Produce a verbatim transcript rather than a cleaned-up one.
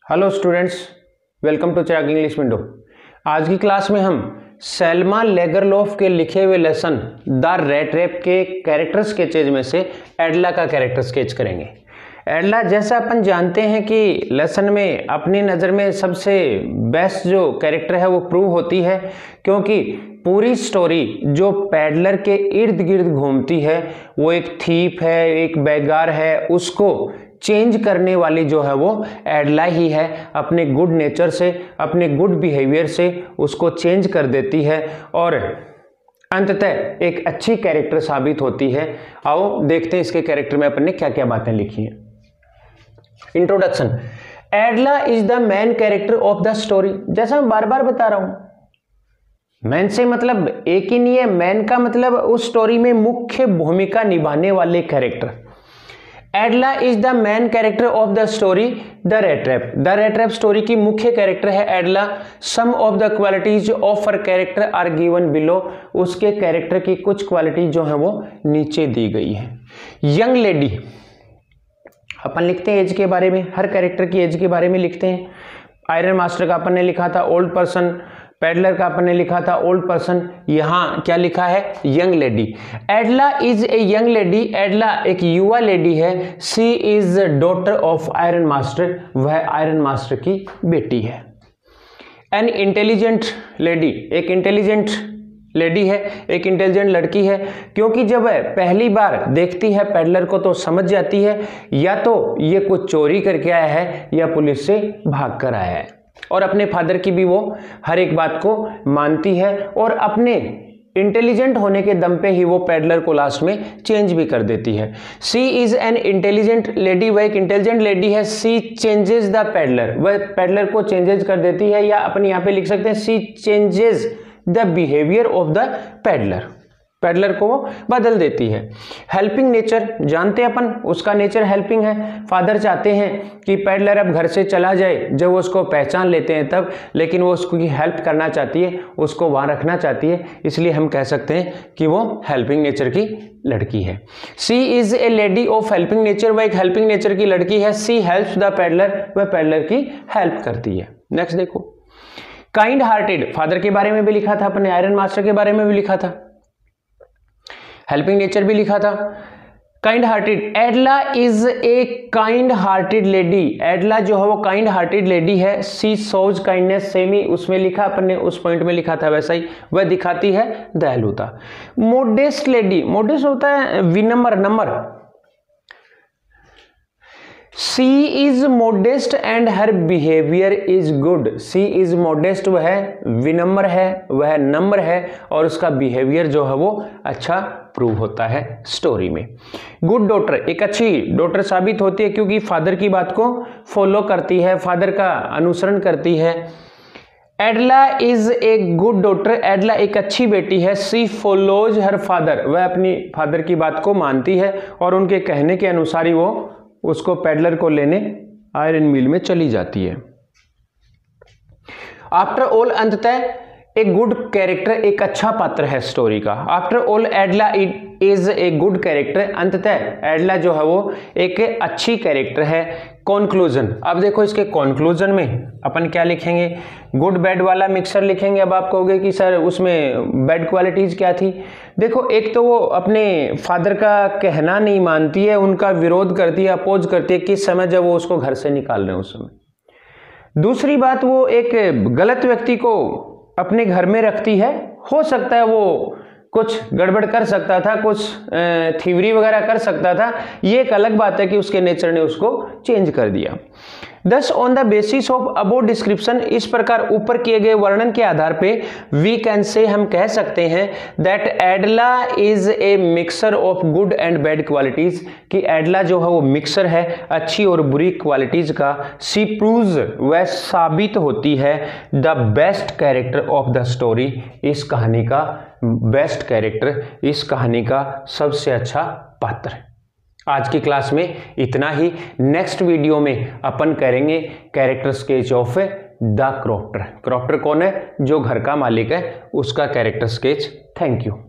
Hello students, welcome to Chirag English window. आज की class में हम सेल्मा लेगरलोफ के लिखे हुए लेसन द रैट रेस के कैरेक्टर स्केचेज में से एडला का कैरेक्टर स्केच करेंगे। एडला जैसा अपन जानते हैं कि लेसन में अपनी नज़र में सबसे बेस्ट जो कैरेक्टर है वो प्रूव होती है, क्योंकि पूरी स्टोरी जो पैडलर के इर्द गिर्द घूमती है वो एक थीप है, एक बेगार है, उसको चेंज करने वाली जो है वो एडला ही है। अपने गुड नेचर से, अपने गुड बिहेवियर से उसको चेंज कर देती है और अंततः एक अच्छी कैरेक्टर साबित होती है। आओ देखते हैं इसके कैरेक्टर में अपन ने क्या क्या बातें लिखी हैं। Introduction. Edla is the main character of the story. जैसा मैं बार बार बता रहा हूं, मैन से मतलब एक ही नहीं है, मैन का मतलब उस स्टोरी में मुख्य भूमिका निभाने वाले character. Edla is the main character of the story the rat race. The rat race story की मुख्य कैरेक्टर है Edla. Some of the qualities of her character are given below. उसके कैरेक्टर की कुछ क्वालिटी जो है वो नीचे दी गई है। यंग लेडी, अपन लिखते हैं एज के बारे में, हर कैरेक्टर की एज के बारे में लिखते हैं। आयरन मास्टर का अपन ने लिखा था ओल्ड पर्सन, पैडलर का अपन ने लिखा था ओल्ड पर्सन, यहां क्या लिखा है young lady. Edla is a young lady. Edla एक युवा लेडी है। She is daughter of iron master, वह आयरन मास्टर की बेटी है। एन इंटेलिजेंट लेडी, एक इंटेलिजेंट लेडी है, एक इंटेलिजेंट लड़की है, क्योंकि जब वह पहली बार देखती है पैडलर को तो समझ जाती है या तो ये कुछ चोरी करके आया है या पुलिस से भाग कर आया है, और अपने फादर की भी वो हर एक बात को मानती है और अपने इंटेलिजेंट होने के दम पे ही वो पैडलर को लास्ट में चेंज भी कर देती है। She is an intelligent lady, वह एक इंटेलिजेंट लेडी है। सी चेंजेस द पैडलर, वह पैडलर को चेंजेस कर देती है, या अपन यहाँ पे लिख सकते हैं she changes the behaviour of the peddler, peddler को वो बदल देती है। हेल्पिंग नेचर, जानते हैं अपन उसका नेचर हेल्पिंग है। फादर चाहते हैं कि पैडलर अब घर से चला जाए, जब वो उसको पहचान लेते हैं तब, लेकिन वो उसको हेल्प करना चाहती है, उसको वहाँ रखना चाहती है, इसलिए हम कह सकते हैं कि वो हेल्पिंग नेचर की लड़की है। She is a lady of helping nature, वह एक हेल्पिंग नेचर की लड़की है। सी हेल्प्स द पैडलर, वह पैडलर की हेल्प करती है। नेक्स्ट देखो, काइंड हार्टेड, फादर के बारे में भी लिखा था अपने, आयरन मास्टर के बारे में भी लिखा था, हेल्पिंग नेचर भी लिखा था। Kind hearted, Edla is a kind hearted lady. Edla जो है वो काइंड हार्टेड लेडी है। सी शोज काइंडनेस, सेमी उसमें लिखा अपन ने, उस पॉइंट में लिखा था वैसा ही, वह दिखाती है दयालुता। मोडेस्ट लेडी, मोडेस्ट होता है विनम्र, नम्र। She is modest and her behaviour is good. She is modest, वह विनम्र है, वह नम्र है और उसका बिहेवियर जो है वो अच्छा प्रूव होता है स्टोरी में। गुड डॉटर, एक अच्छी डॉटर साबित होती है क्योंकि फादर की बात को फॉलो करती है, फादर का अनुसरण करती है। Edla is a good daughter, Edla एक अच्छी बेटी है। सी फॉलोज हर फादर, वह अपनी फादर की बात को मानती है और उनके कहने के अनुसार ही वो उसको पैडलर को लेने आयरन मिल में चली जाती है। आफ्टर ऑल, अंततः एक गुड कैरेक्टर, एक अच्छा पात्र है स्टोरी का। After all Edla is a good character, अंततः एडला जो है वो एक अच्छी कैरेक्टर है। कंक्लूजन, अब देखो इसके कंक्लूजन में अपन क्या लिखेंगे, गुड बैड वाला मिक्सर लिखेंगे। अब आप कहोगे कि सर उसमें बैड क्वालिटीज क्या थी। देखो, एक तो वो अपने फादर का कहना नहीं मानती है, उनका विरोध करती है, अपोज करती है किस समय, जब वो उसको घर से निकाल रहे हैं उस समय। दूसरी बात, वो एक गलत व्यक्ति को अपने घर में रखती है। हो सकता है वो कुछ गड़बड़ कर सकता था, कुछ थीवरी वगैरह कर सकता था, ये एक अलग बात है कि उसके नेचर ने उसको चेंज कर दिया। Thus on the basis of above description, इस प्रकार ऊपर किए गए वर्णन के आधार पे वी कैन से, हम कह सकते हैं that Edla is a mixer of good and bad qualities, कि एडला जो है वो मिक्सर है अच्छी और बुरी क्वालिटीज का। सी प्रूव्स, वह साबित होती है the best character of the story, इस कहानी का बेस्ट कैरेक्टर, इस कहानी का सबसे अच्छा पात्र। आज की क्लास में इतना ही। नेक्स्ट वीडियो में अपन करेंगे character sketch of the crofter. Crofter कौन है? जो घर का मालिक है, उसका कैरेक्टर स्केच। Thank you.